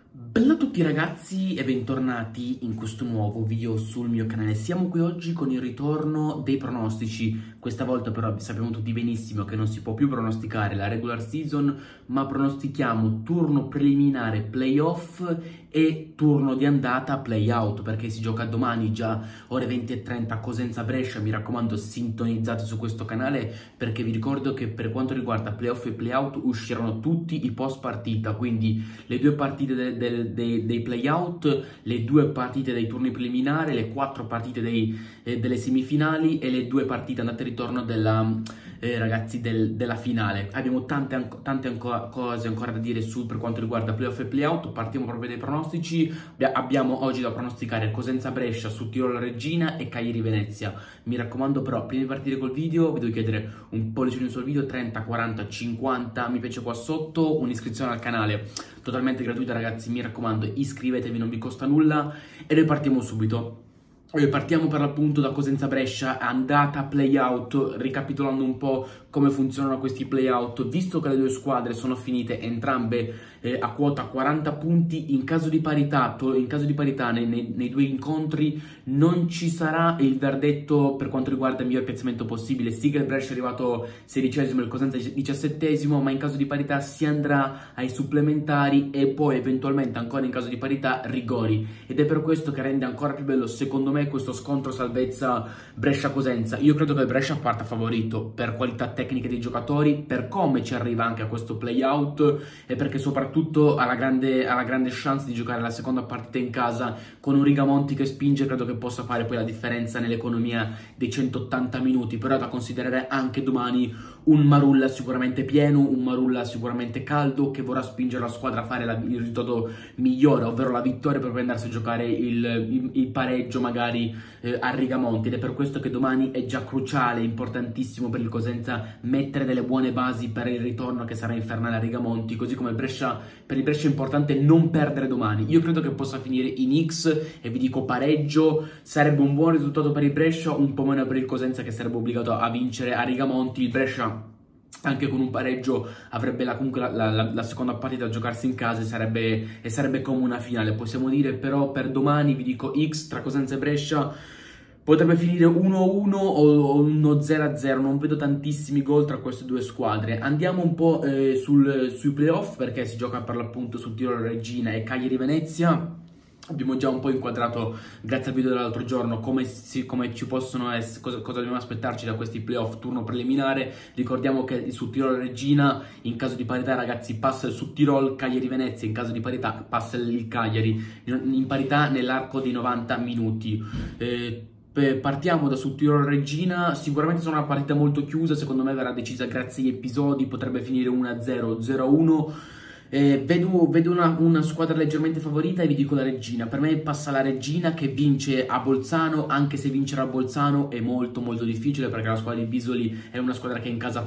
Bella a tutti ragazzi e bentornati in questo nuovo video sul mio canale. Siamo qui oggi con il ritorno dei pronostici. Questa volta però sappiamo tutti benissimo che non si può più pronosticare la regular season, ma pronostichiamo turno preliminare playoff e turno di andata playout, perché si gioca domani già ore 20:30 Cosenza-Brescia. Mi raccomando, sintonizzate su questo canale perché vi ricordo che per quanto riguarda playoff e playout usciranno tutti i post partita, quindi le due partite dei playout, le due partite dei turni preliminari, le 4 partite delle semifinali e le 2 partite andate e ritorno della finale. Abbiamo tante cose ancora da dire per quanto riguarda playoff e playout. Partiamo proprio dai pronostici. Abbiamo oggi da pronosticare Cosenza-Brescia, Sudtirolo-Reggina e Cagliari-Venezia. Mi raccomando però, prima di partire col video vi devo chiedere un pollice in sul video, 30, 40, 50 mi piace qua sotto, un'iscrizione al canale totalmente gratuita ragazzi, mi raccomando iscrivetevi, non vi costa nulla e noi partiamo subito. Partiamo per l'appunto da Cosenza-Brescia, andata playout, ricapitolando un po' come funzionano questi playout. Visto che le due squadre sono finite entrambe a quota 40 punti, in caso di parità nei due incontri non ci sarà il verdetto per quanto riguarda il miglior piazzamento possibile. Sì che il Brescia è arrivato 16esimo e il Cosenza 17esimo, ma in caso di parità si andrà ai supplementari e poi eventualmente ancora in caso di parità rigori, ed è per questo che rende ancora più bello secondo me questo scontro salvezza Brescia-Cosenza. Io credo che il Brescia parta favorito per qualità tecniche dei giocatori, per come ci arriva anche a questo playout e perché soprattutto ha la grande chance di giocare la seconda partita in casa con un Rigamonti che spinge. Credo che possa fare poi la differenza nell'economia dei 180 minuti, però è da considerare anche domani un Marulla sicuramente pieno, un Marulla sicuramente caldo, che vorrà spingere la squadra a fare il risultato migliore, ovvero la vittoria, per poi andarsi a giocare il pareggio magari a Rigamonti. Ed è per questo che domani è già cruciale, importantissimo per il Cosenza mettere delle buone basi per il ritorno che sarà infernale a Rigamonti, così come per il Brescia è importante non perdere domani. Io credo che possa finire in X e vi dico pareggio, sarebbe un buon risultato per il Brescia, un po' meno per il Cosenza che sarebbe obbligato a vincere a Rigamonti. Il Brescia anche con un pareggio avrebbe comunque la seconda partita da giocarsi in casa e sarebbe come una finale, possiamo dire. Però per domani vi dico X tra Cosenza e Brescia. Potrebbe finire 1-1 o 1-0-0, non vedo tantissimi gol tra queste due squadre. Andiamo un po' sui playoff, perché si gioca per l'appunto su Tirolo-Reggina e Cagliari-Venezia. Abbiamo già un po' inquadrato, grazie al video dell'altro giorno, come ci possono essere, cosa dobbiamo aspettarci da questi playoff turno preliminare. Ricordiamo che su Tirolo-Reggina in caso di parità ragazzi passa il Sudtirolo, Cagliari-Venezia in caso di parità passa il Cagliari, in parità nell'arco dei 90 minuti. Partiamo da Sudtirolo-Reggina. Sicuramente sarà una partita molto chiusa, secondo me verrà decisa grazie agli episodi, potrebbe finire 1-0, 0-1. Vedo una squadra leggermente favorita e vi dico la Reggina. Per me passa la Reggina, che vince a Bolzano, anche se vincere a Bolzano è molto difficile, perché la squadra di Bisoli è una squadra che in casa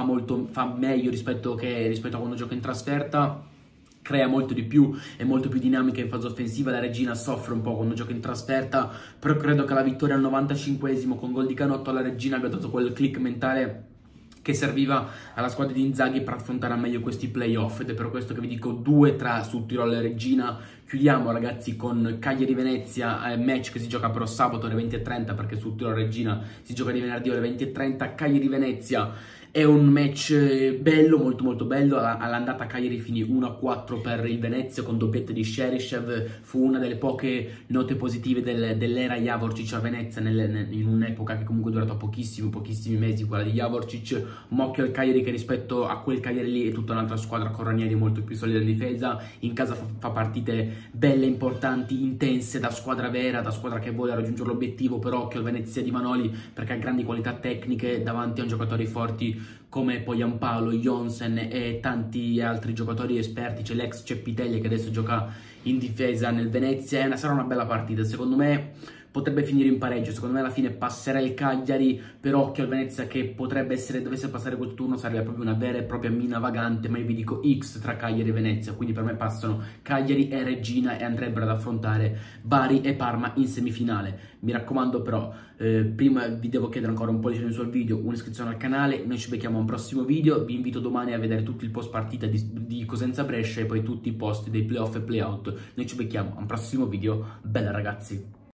fa meglio rispetto a quando gioca in trasferta, crea molto di più, è molto più dinamica in fase offensiva. La Reggina soffre un po' quando gioca in trasferta, però credo che la vittoria al 95esimo con gol di Canotto alla Reggina abbia dato quel click mentale che serviva alla squadra di Inzaghi per affrontare al meglio questi playoff, ed è per questo che vi dico 2 tra Sudtirolo e Reggina. Chiudiamo ragazzi con Cagliari-Venezia, match che si gioca però sabato alle 20:30, perché Sudtirolo-Reggina si gioca di venerdì alle 20:30. Cagliari-Venezia è un match bello, molto bello. All'andata Cagliari finì 1-4 per il Venezia con doppietta di Cheryshev. Fu una delle poche note positive dell'era Javorčić a Venezia, in un'epoca che comunque è durata pochissimi mesi, quella di Javorčić. Un occhio al Cagliari, che rispetto a quel Cagliari lì è tutta un'altra squadra con Ranieri molto più solida in difesa. In casa fa partite belle, importanti, intense, da squadra vera, da squadra che vuole raggiungere l'obiettivo. Però occhio al Venezia di Manoli, perché ha grandi qualità tecniche davanti a giocatori forti come poi Giampaolo, Jonsen e tanti altri giocatori esperti. C'è l'ex Cepitelli che adesso gioca in difesa nel Venezia. Sarà una bella partita secondo me. potrebbe finire in pareggio. Secondo me alla fine passerà il Cagliari, però occhio al Venezia che potrebbe essere, dovesse passare quel turno, sarebbe proprio una vera e propria mina vagante, ma io vi dico X tra Cagliari e Venezia, quindi per me passano Cagliari e Reggina e andrebbero ad affrontare Bari e Parma in semifinale. Mi raccomando però, prima vi devo chiedere ancora un po' di silenzio sul video, un'iscrizione al canale, noi ci becchiamo a un prossimo video, vi invito domani a vedere tutto il post partita di Cosenza Brescia e poi tutti i post dei playoff e playout. Noi ci becchiamo a un prossimo video, bella ragazzi!